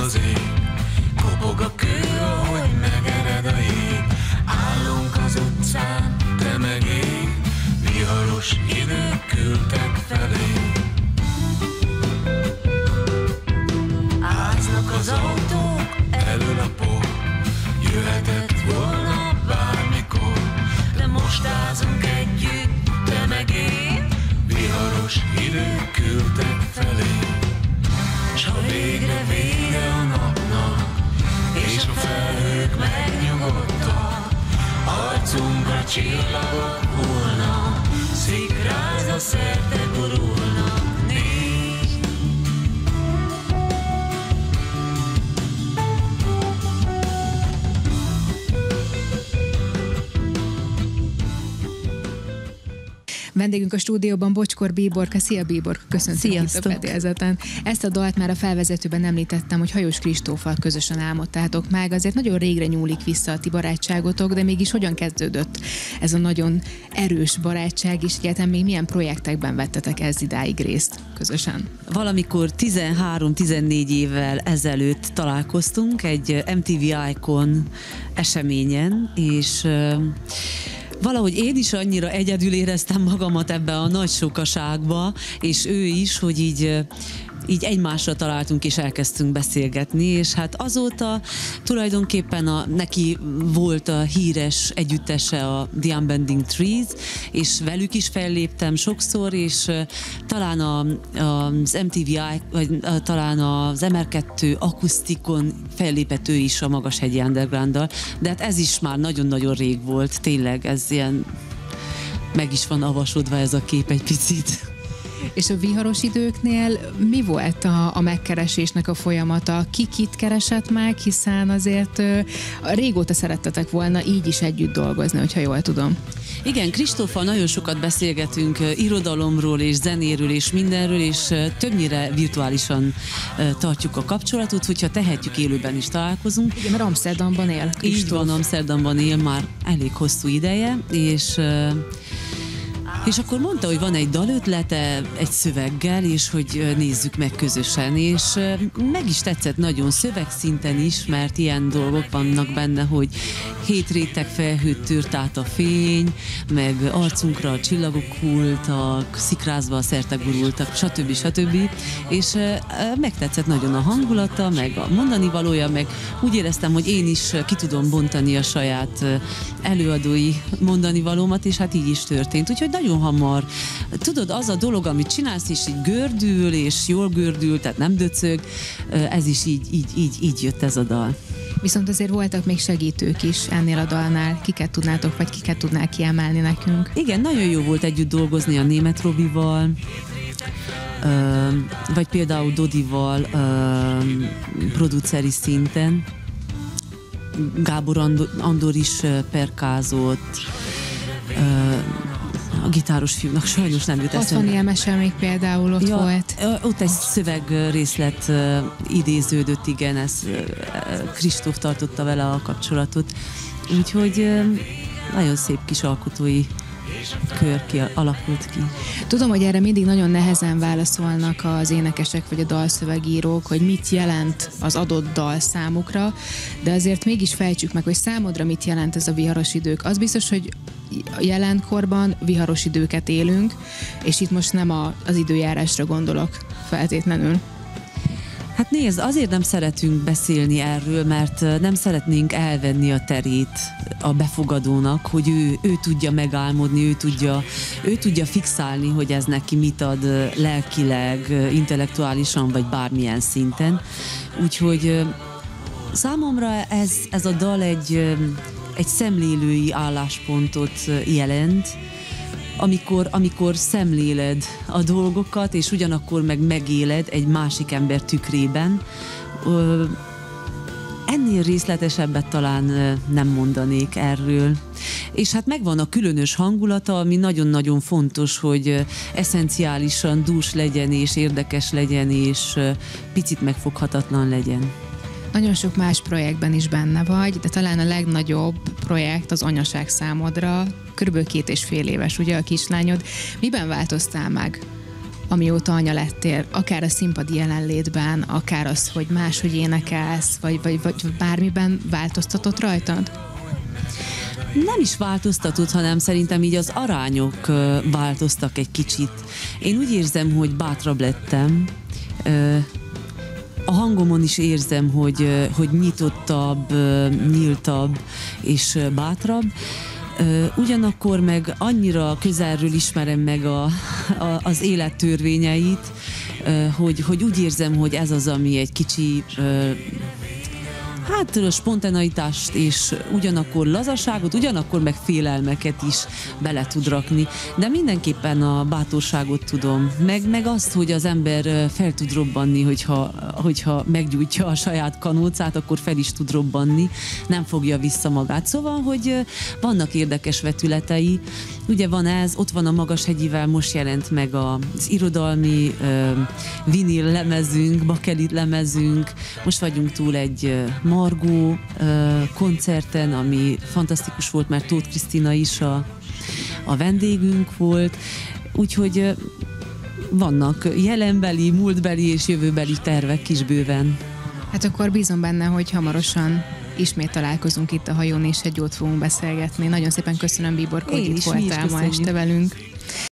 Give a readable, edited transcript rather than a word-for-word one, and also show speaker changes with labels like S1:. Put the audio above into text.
S1: az ég, kopog a kő, ahogy megered a jég. Állunk az utcán, te meg én, viharos idők küldtek felé. Áznak az autók, elől a por, jöhetett volna bármikor, de most ázunk együtt, te meg én, viharos idők küldtek felé. S ha végre vége a napnak, és a felhők megnyugodtak, arcunkra csillagok hullnak, szikrázva szerte gurulnak. Nézd!
S2: Vendégünk a stúdióban Bocskor Bíborka. Szia Bíborka, köszöntöm itt a fedélzeten. Ezt a dalt már a felvezetőben említettem, hogy Hajós Kristóffal közösen álmodtátok meg. Azért nagyon régre nyúlik vissza a ti barátságotok, de mégis hogyan kezdődött ez a nagyon erős barátság, és egyáltalán még milyen projektekben vettetek ez idáig részt közösen?
S3: Valamikor 13-14 évvel ezelőtt találkoztunk egy MTV Icon eseményen, és valahogy én is annyira egyedül éreztem magamat ebbe a nagy sokaságba, és ő is, hogy így egymásra találtunk és elkezdtünk beszélgetni, és hát azóta tulajdonképpen neki volt a híres együttese a The Unbending Trees, és velük is felléptem sokszor, és talán az MTV, vagy talán az MR2 akusztikon fellépett ő is a Magashegyi Undergrounddal, de hát ez is már nagyon-nagyon rég volt, tényleg ez ilyen, meg is van avasodva ez a kép egy picit.
S2: És a viharos időknél mi volt a megkeresésnek a folyamata? Ki kit keresett meg, hiszen azért régóta szerettetek volna így is együtt dolgozni, hogyha jól tudom.
S3: Igen, Kristóffal nagyon sokat beszélgetünk irodalomról és zenéről és mindenről, és többnyire virtuálisan tartjuk a kapcsolatot, hogyha tehetjük, élőben is találkozunk.
S2: Igen, mert Amsterdamban él Kristóf.
S3: Így van, Amsterdamban él már elég hosszú ideje, és akkor mondta, hogy van egy dalötlete, egy szöveggel, és hogy nézzük meg közösen, és meg is tetszett nagyon szövegszinten is, mert ilyen dolgok vannak benne, hogy 7 réteg felhőt tűrt át a fény, meg arcunkra a csillagok hulltak, szikrázva szerte gurultak, stb. És megtetszett nagyon a hangulata, meg a mondani valója, meg úgy éreztem, hogy én is ki tudom bontani a saját előadói mondani valómat, és hát így is történt. Úgyhogy nagyon hamar. Tudod, az a dolog, amit csinálsz, és így gördül, és jól gördül, tehát nem döcög, ez is így jött ez a dal.
S2: Viszont azért voltak még segítők is ennél a dalnál. Kiket tudnátok, vagy kiket tudnál kiemelni nekünk?
S3: Igen, nagyon jó volt együtt dolgozni a Németh Robival, vagy például Dodival produceri szinten. Gábor Andor is perkázott, a gitáros fiúnak sajnos nem jut eszembe.
S2: 60 élmesen még például ott volt.
S3: Ott egy szövegrészlet idéződött, igen, ez Kristóf tartotta vele a kapcsolatot. Úgyhogy nagyon szép kis alkotói kör alakult ki.
S2: Tudom, hogy erre mindig nagyon nehezen válaszolnak az énekesek vagy a dalszövegírók, hogy mit jelent az adott dal számukra, de azért mégis fejtsük meg, hogy számodra mit jelent ez a viharos idők. Az biztos, hogy jelenkorban viharos időket élünk, és itt most nem az időjárásra gondolok feltétlenül.
S3: Hát nézd, azért nem szeretünk beszélni erről, mert nem szeretnénk elvenni a terét a befogadónak, hogy ő tudja megálmodni, ő tudja fixálni, hogy ez neki mit ad lelkileg, intellektuálisan, vagy bármilyen szinten. Úgyhogy számomra ez a dal egy szemlélői álláspontot jelent, amikor szemléled a dolgokat, és ugyanakkor meg megéled egy másik ember tükrében. Ennél részletesebbet talán nem mondanék erről. És hát megvan a különös hangulata, ami nagyon-nagyon fontos, hogy eszenciálisan dús legyen, és érdekes legyen, és picit megfoghatatlan legyen.
S2: Nagyon sok más projektben is benne vagy, de talán a legnagyobb projekt az anyaság számodra. Körülbelül 2,5 éves, ugye, a kislányod. Miben változtál meg amióta anya lettél, akár a színpadi jelenlétben, akár az, hogy máshogy énekelsz, vagy bármiben változtatott rajtad?
S3: Nem is változtatott, hanem szerintem így az arányok változtak egy kicsit. Én úgy érzem, hogy bátrabb lettem. A hangomon is érzem, hogy nyitottabb, nyíltabb és bátrabb. Ugyanakkor meg annyira közelről ismerem meg az élet törvényeit, hogy úgy érzem, hogy ez az, ami egy kicsi spontaneitást és ugyanakkor lazaságot, ugyanakkor meg félelmeket is bele tud rakni. De mindenképpen a bátorságot tudom, meg azt, hogy az ember fel tud robbanni, hogyha meggyújtja a saját kanócát, akkor fel is tud robbanni, nem fogja vissza magát. Szóval, hogy vannak érdekes vetületei. Ugye ott van a Magashegyivel, most jelent meg az irodalmi vinil lemezünk, bakelit lemezünk, most vagyunk túl egy Margó koncerten, ami fantasztikus volt, mert Tóth Krisztina is a vendégünk volt, úgyhogy vannak jelenbeli, múltbeli és jövőbeli tervek is bőven.
S2: Hát akkor bízom benne, hogy hamarosan ismét találkozunk itt a hajón, és egy jót fogunk beszélgetni. Nagyon szépen köszönöm, Bíborka, hogy itt voltál ma este velünk.